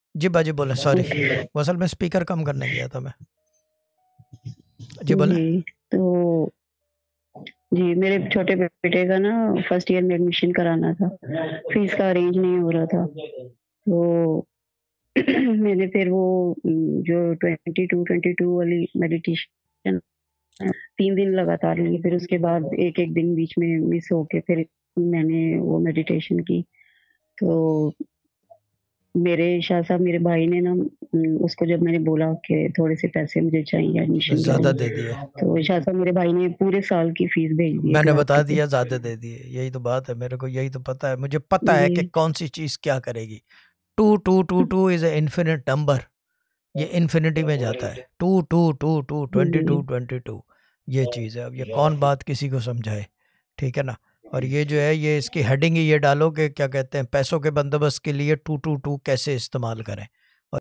जी बाजी बोले, sorry okay. वो असल में स्पीकर कम करने गया था मैं। जी बोले। जी, तो जी, मेरे छोटे बेटे का ना फर्स्ट ईयर में एडमिशन कराना था, फीस का अरेंज नहीं हो रहा था। तो मैंने फिर वो जो 22-22 वाली मेडिटेशन 3 दिन लगातार ली, फिर उसके बाद 1-1 दिन बीच में मिस होके फिर मैंने वो मेडिटेशन की। तो मेरे शाह साहब मेरे भाई ने ना उसको जब मैंने बोला कि थोड़े से पैसे मुझे चाहिए उसने एडमिशन के ज़्यादा दे दिए। लिए, तो शाह साहब मेरे भाई ने पूरे साल की फीस भेज दी मैंने एग्ज़ाम बता के। दिया, ज़्यादा दे दिए, यही तो बात है, मेरे को यही तो पता है, मुझे पता है कि जी, कौन सी चीज़ क्या करेगी। 2 2 2 2 इज़ ए इन्फिनिट नंबर, ये इन्फिनिटी में जाता है। 2 2 2 2 22 जी, 22, ये चीज़ है। अब ये कौन बात किसी को समझाए, ठीक है ना। और ये जो है, ये इसकी हेडिंग ही ये डालो कि क्या कहते हैं, पैसों के बंदोबस्त के लिए 2 2 2 कैसे इस्तेमाल करें।